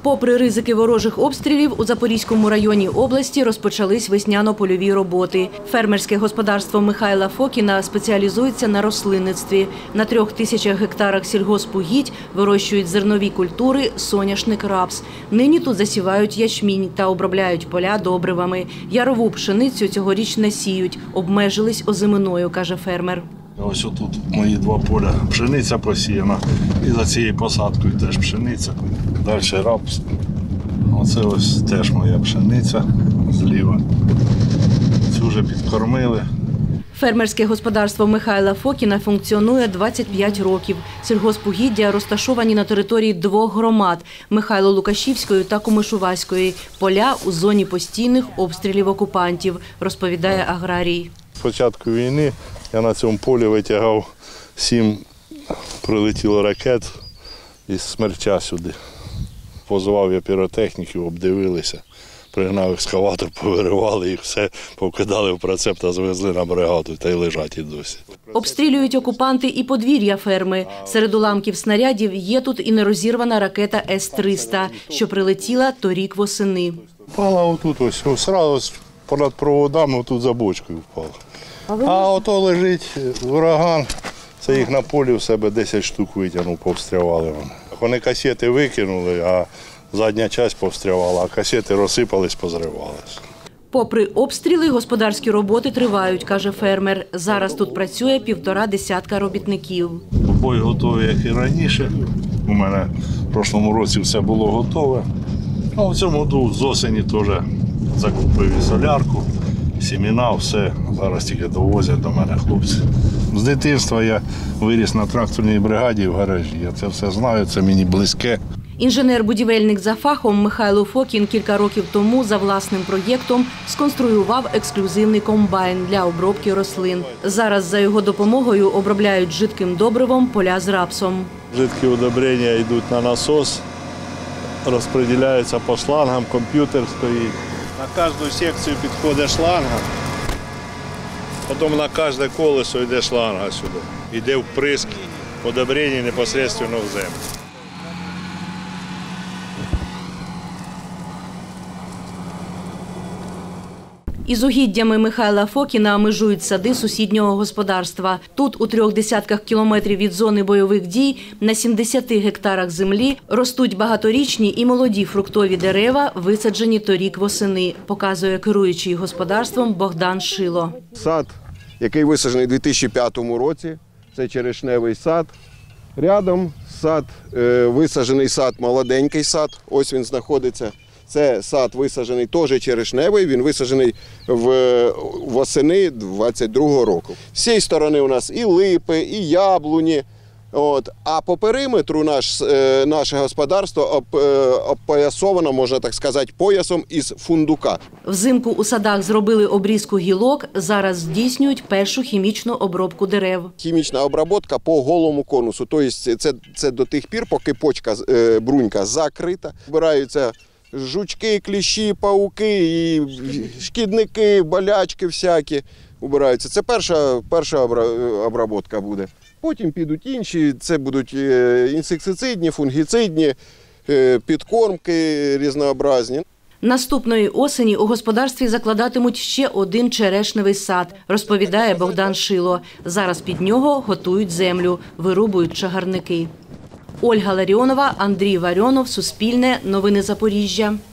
Попри ризики ворожих обстрілів, у Запорізькому районі області розпочались весняно-польові роботи. Фермерське господарство Михайла Фокіна спеціалізується на рослинництві. На 3000 гектарах сільгоспугідь вирощують зернові культури, соняшник, рапс. Нині тут засівають ячмінь та обробляють поля добривами. Ярову пшеницю цьогоріч не сіють, обмежились озиминою, каже фермер. Ось тут мої 2 поля пшениця посіяна і за цією посадкою теж пшениця. Далі рапс. Оце ось теж моя пшениця зліва. Цю вже підкормили. Фермерське господарство Михайла Фокіна функціонує 25 років. Сільгоспугіддя розташовані на території 2 громад – Михайло-Лукашівської та Комишуваської. Поля у зоні постійних обстрілів окупантів, розповідає аграрій. З початку війни я на цьому полі витягав 7 прилетіло ракет із Смерча сюди. Позвав я піротехніків, обдивилися, пригнав екскаватор, повиривали їх, все повкидали в прицеп та звезли на бригаду, та й лежать і досі. Обстрілюють окупанти і подвір'я ферми. Серед уламків снарядів є тут і нерозірвана ракета С-300, що прилетіла торік восени. Впала отут ось, одразу понад проводами, отут за бочкою впала. А ото лежить ураган, це їх на полі в себе 10 штук витягнув, повстрявали вони. Вони касети викинули, а задня частина повстрявала, а касети розсипались, позривалися. Попри обстріли, господарські роботи тривають, каже фермер. Зараз тут працює 1,5 десятка робітників. Бой готовий, як і раніше. У мене в прошлому році все було готове. А в цьому году з осені теж закупив і солярку, сімена, все. Зараз тільки довозять до мене хлопці. З дитинства я виріс на тракторній бригаді в гаражі. Я це все знаю, це мені близьке. Інженер-будівельник за фахом Михайло Фокін кілька років тому за власним проєктом сконструював ексклюзивний комбайн для обробки рослин. Зараз за його допомогою обробляють жидким добривом поля з рапсом. Жидкі удобрення йдуть на насос, розподіляються по шлангам, комп'ютер стоїть. На кожну секцію підходить шланга, потім на кожне колесо йде шланга сюди. Йде вприск удобрень непосередньо в землю. Із угіддями Михайла Фокіна межують сади сусіднього господарства. Тут, у 3 десятках кілометрів від зони бойових дій, на 70 гектарах землі ростуть багаторічні і молоді фруктові дерева, висаджені торік восени, показує керуючий господарством Богдан Шило. Сад, який висаджений у 2005 році, це черешневий сад. Рядом сад, висаджений сад, молоденький сад, ось він знаходиться. Це сад висаджений теж черешневий, він висаджений восени 22-го року. З цієї сторони у нас і липи, і яблуні. А по периметру наше господарство опоясовано, можна так сказати, поясом із фундука. Взимку у садах зробили обрізку гілок, зараз здійснюють першу хімічну обробку дерев. Хімічна обробка по голому конусу, тобто це до тих пір, поки почка, брунька закрита, збираються жучки, кліщі, пауки, і шкідники, болячки всякі убираються. Це перша обробка буде. Потім підуть інші, це будуть інсектицидні, фунгіцидні, підкормки різнообразні. Наступної осені у господарстві закладатимуть ще один черешневий сад, розповідає Богдан Шило. Зараз під нього готують землю, вирубують чагарники. Ольга Ларіонова, Андрій Варіонов, Суспільне, Новини Запоріжжя.